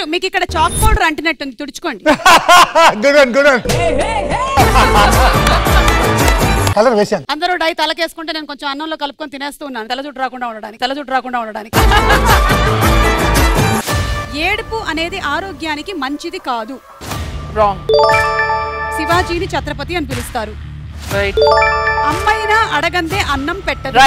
మీకు ఇక్కడ chalk powder అంటినట్టుంది, తుడుచుకోండి. అందరూ డై తలకేసుకుంటే నేను కొంచెం అన్నంలో కలుపుకొని తినేస్తూ ఉన్నాను, తల జుట్టు రాకుండా ఉండడానికి. ఏడుపు అనేది ఆరోగ్యానికి మంచిది కాదు. శివాజీని ఛత్రపతి అని పిలుస్తారు. అమ్మైనా అడగందే అన్నం పెట్టదు.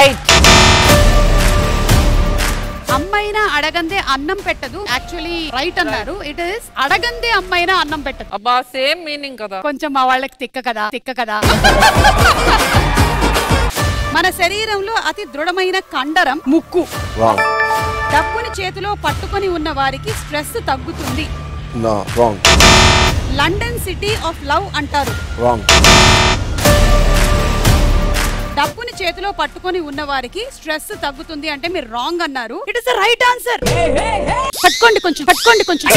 అమ్మైనా అడగందే అన్నం పెట్టదు. యాక్చువల్లీ రైట్ అన్నారు. ఇట్ ఇస్ అడగందే అమ్మైనా అన్నం పెట్టదు. అబ్బా సేమ్ మీనింగ్ కదా. కొంచెం మా వాళ్ళకి తిక్క కదా. మన శరీరంలో అతి దృఢమైన కండరం ముక్కు. డబ్బుని చేతిలో పట్టుకొని ఉన్న వారికి స్ట్రెస్ తగ్గుతుంది. లండన్ సిటీ ఆఫ్ లవ్ అంటారు. డబ్బుని చేతిలో పట్టుకొని ఉన్న వారికి స్ట్రెస్ తగ్గుతుంది అంటే మీరు రాంగ్ అన్నారు. It is the right answer. పట్టుకోండి కొంచెం.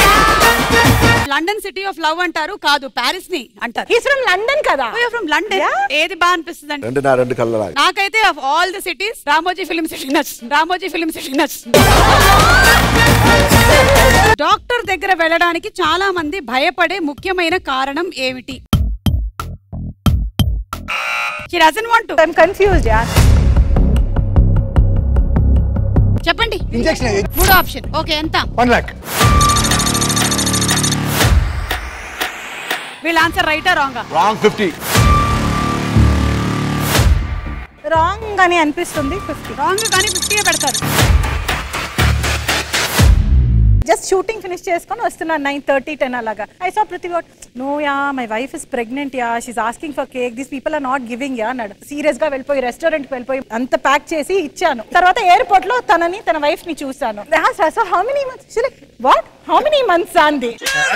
లండన్ సిటీ ఆఫ్ లవ్ అంటారు, కాదు ప్యారిస్ ని అంటారు. హీస్ ఫ్రమ్ లండన్ కదా. From London. ఏది బాగా అనిపిస్తుంది అంటే నాకైతే of all the cities Ramoji film city నచ్చుతుంది. డాక్టర్ దగ్గర వెళ్ళడానికి చాలా మంది భయపడే ముఖ్యమైన కారణం ఏమిటి? She doesn't want to. I'm confused, yaar. చెప్పండి. ఇంజెక్షన్. మూడో ఆప్షన్. ఓకే, ఎంత? 1 lakh. వీళ్ళ ఆన్సర్ రైటా రాంగా? రాంగ్. 50. రాంగ్ అని అనిపిస్తుంది. 50. రాంగ్ కానీ 50 పెడతారు. జస్ట్ షూటింగ్ ఫినిష్ చేసుకొని వస్తున్నాను 9:30, 10 అలాగా. ఐ సా ప్రతి what no ya my wife is pregnant ya, she's asking for cake, these people are not giving ya అన్నాడు. సీరియస్ గా వెళ్ళిపోయి రెస్టారెంట్ కి వెళ్ళిపోయి అంత ప్యాక్ చేసి ఇచ్చాను. తర్వాత ఎయిర్పోర్ట్ లో తనని తన వైఫ్ ని చూసాను. How many months? What how many months అంది.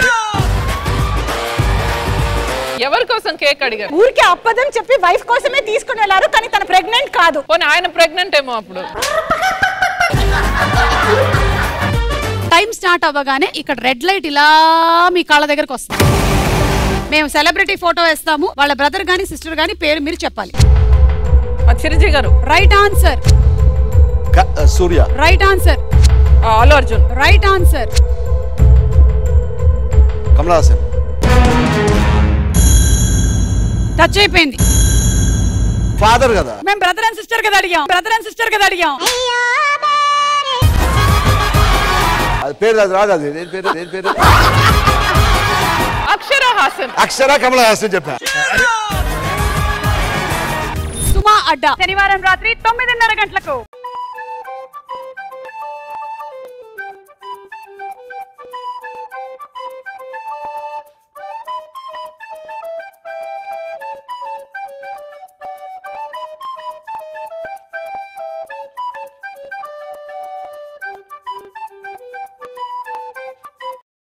ఎవరి కోసం కేక్ అడిగారు? ఊరికే అప్పదని చెప్పి వైఫ్ కోసమే తీసుకుని వెళ్ళారు, కానీ తన ప్రెగ్నెంట్ కాదు. పోనీ ఆయన ప్రెగ్నెంట్ ఏమో అప్పుడు. టైం స్టార్ట్ అవ్వగానే ఇక్కడ రెడ్ లైట్ ఇలా మీ కాళ్ళ దగ్గరకు వస్తుంది. మేము సెలబ్రిటీ ఫోటో వేస్తాము. వాళ్ళ బ్రదర్ గానీ సిస్టర్ గానీ పేరు మీరు చెప్పాలి. Chiranjeevi garu. Right answer. Surya. Right answer. Allu Arjun. Right answer. Kamal Haasan. Touch అయిపోయింది. ఫాదర్ కదా. మేము బ్రదర్ అండ్ సిస్టర్ కదా అడిగాం. అది పేరు రాదు. అది ఏం పేరు? అక్షర హాసన్. అక్షర కమల్ హాసన్ చెప్పా. సుమా అడ్డా శనివారం రాత్రి 9:30 గంటలకు.